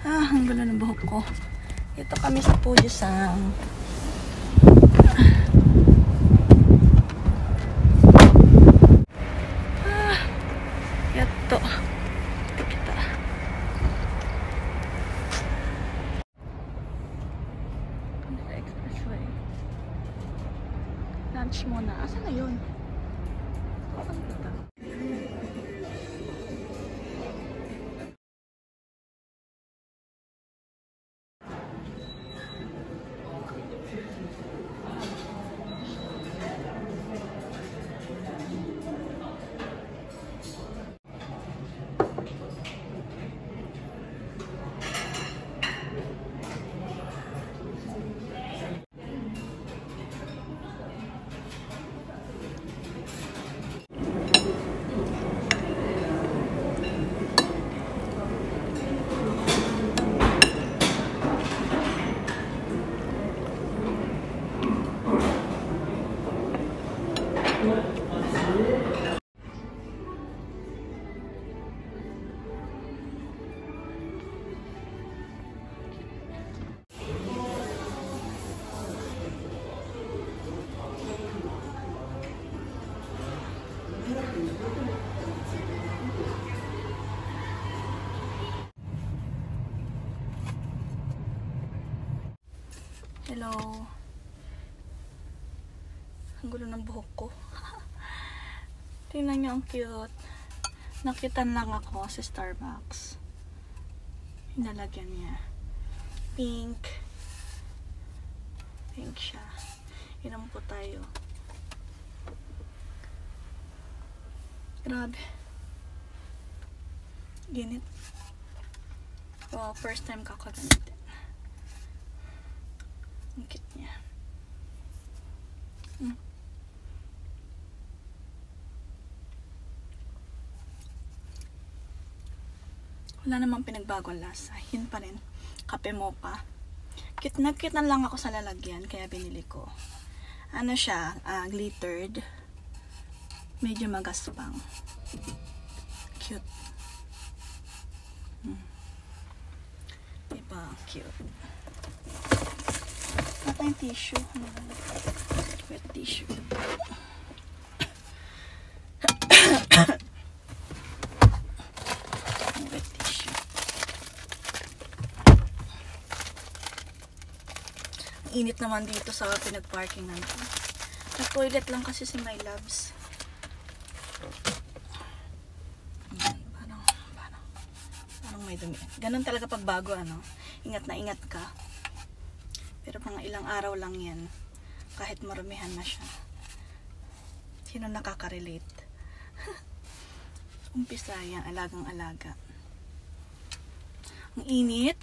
Ang gulo ng buhok ko. Ito kami sa Pujisang. Ito. Kita. Kanila Expressway. Lunch muna. Asan na yun? Ano ito? Hello. Ang gulo ng buhok ko. Tingnan nyo, ang cute. Nakitan lang ako sa Starbucks. Hinalagyan niya. Pink. Pink siya. Inom po tayo. Grabe. Ginit. Wow, first time kakagamit. Ang cute niya. Wala namang pinagbago ang lasa. Yun pa rin. Kape mocha. Cute na lang ako sa lalagyan. Kaya binili ko. Ano siya? Glittered. Medyo magaspang. Cute. Diba? Cute. Ito yung tissue. Wet tissue. Wet tissue. Ang init naman dito sa pinag-parking natin. Nag-toilet lang kasi si my loves. Parang may dumi. Ganun talaga pag bago, ano? Ingat na ingat ka. Pero mga ilang araw lang yan. Kahit marumihan na siya. Sino nakaka-relate? Umpisa yan, alagang-alaga. Ang init.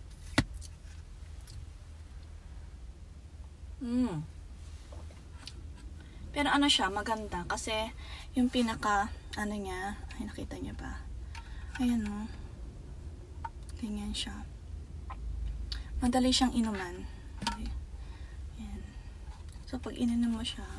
Pero ano siya, maganda. Kasi yung pinaka, ano niya, ay nakita niya ba? Ayan o. Ganyan siya. Madali siyang inuman. Ayan. So, pag ininom mo siya,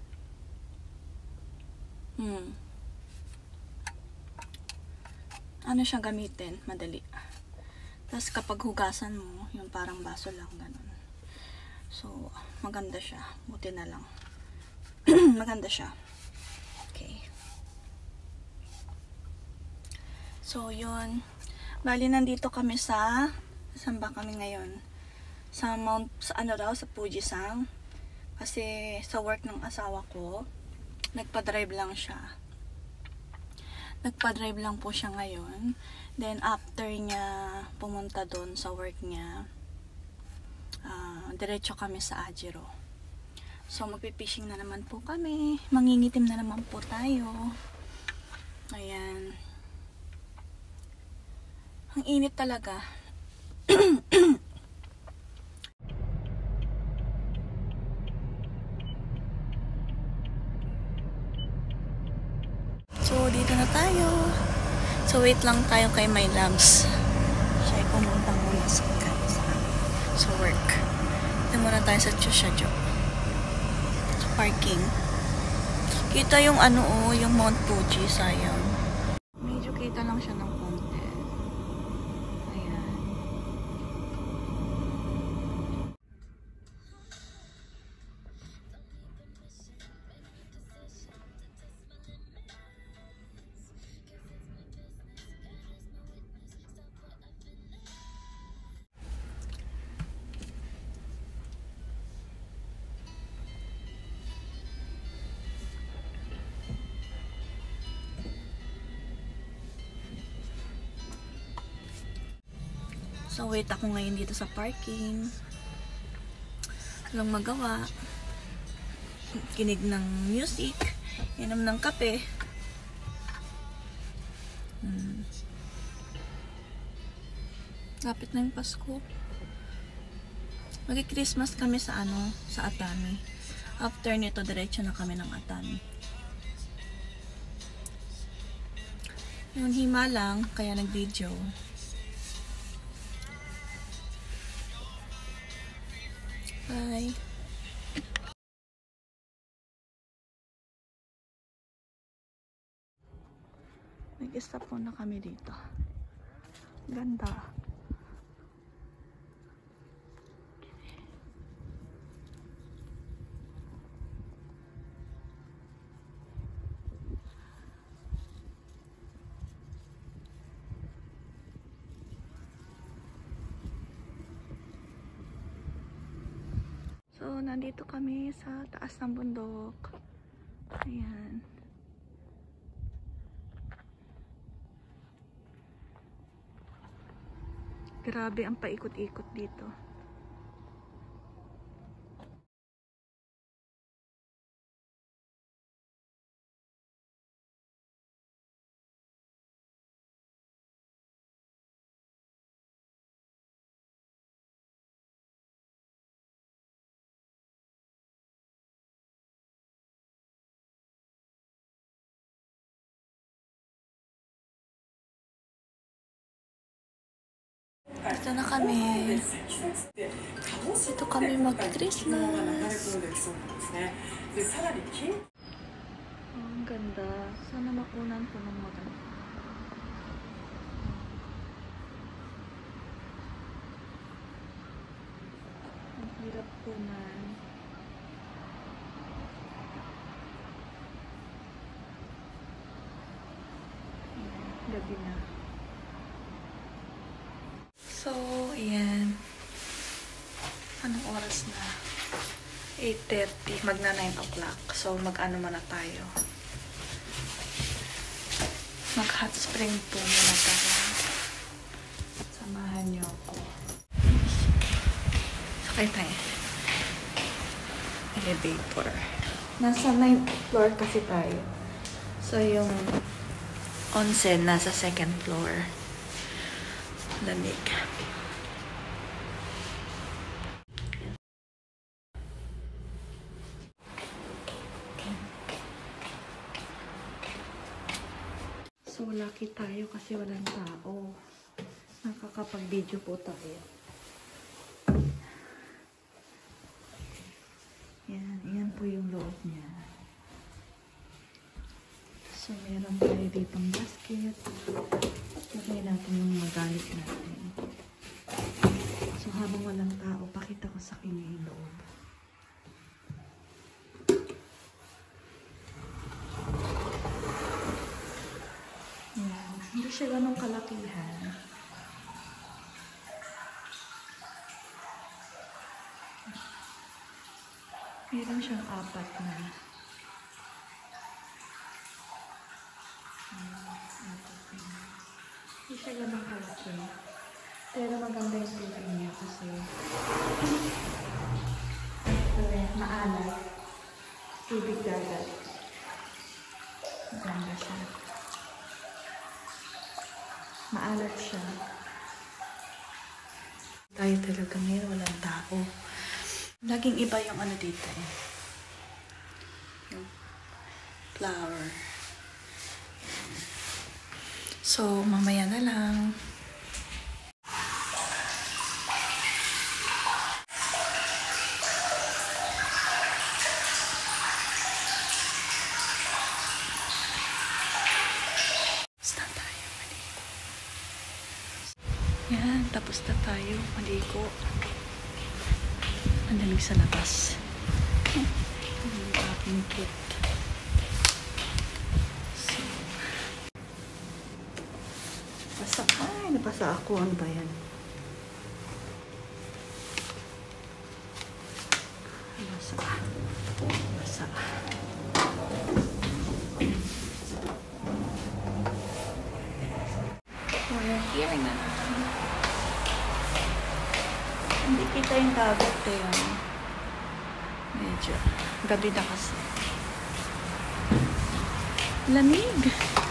ano siyang gamitin? Madali. Tapos, kapag hugasan mo, yung parang baso lang, ganun. So, maganda siya. Buti na lang. Maganda siya. Okay. So, yun. Bali, nandito kami sa, saan ba kami ngayon? Sa sa Pujisang. Kasi sa work ng asawa ko, nagpa-drive lang siya. Nagpa-drive lang po siya ngayon. Then after niya pumunta doon sa work niya, diretso kami sa Ajiro. So magpipishing na naman po kami. Mangingitim na naman po tayo. Ayan. Ang init talaga. So, dito na tayo. So, wait lang tayo kay my loves. Siya ay pumunta muna sa work. Dito muna tayo sa Chushadjo. Parking. Kita yung ano yung Mount Fuji, sayang. Medyo kita lang siya ng konti. Ayan. So, wait ako ngayon dito sa parking. Walang magawa. Kinig ng music. Inom ng kape. Lapit na yung Pasko. Mag-Christmas kami sa sa Atami. After nito, diretso na kami ng Atami. Yung hima lang, kaya nag-video. Bye! Nag-stop muna kami dito. Ganda. So, nandito kami sa taas ng bundok. Ayan. Grabe ang paikot-ikot dito. Dito na kami. Dito kami mag-Christmas. Oh, ang ganda. Sana makunan ko ng maganda. Ang hirap kunan. Gabi na. So, ayan. Anong oras na? 8:30. Magna 9 o'clock. So, mag-ano muna tayo. Mag-hot spring po muna tayo. Samahan niyo ako. Sakay tayo. Elevator. Nasa 9th floor kasi tayo. So, yung onsen nasa 2nd floor. Lamig. So, lucky tayo kasi walang tao. Nakakapag-video po tayo. Yan po yung loob niya. So, meron tayo ditong basket. Lagay natin yung magalit natin. So, habang walang tao, pakita ko sa inyo yung loob. Yan. Hindi siya ganong kalakihan. Meron siyang 4 na. Hindi siya ganong kalaki. Pero maganda yung tubig niya kasi maalat. Tubig dagat. Maganda siya. Maalat siya. Tayo talaga ngayon, walang tao. Laging iba yung ano dito eh. Yung flower. So, mamaya na lang. Start tayo, maligo. Yan, tapos na tayo, maligo. Ang lamig sa labas. Ang aking kit. So, basa. Ay, napasa ako. Ano ba yan? Basa. Basa. We're here na. Hindi kita yung dagat eh. Medyo. Gabi na kasi. Lamig.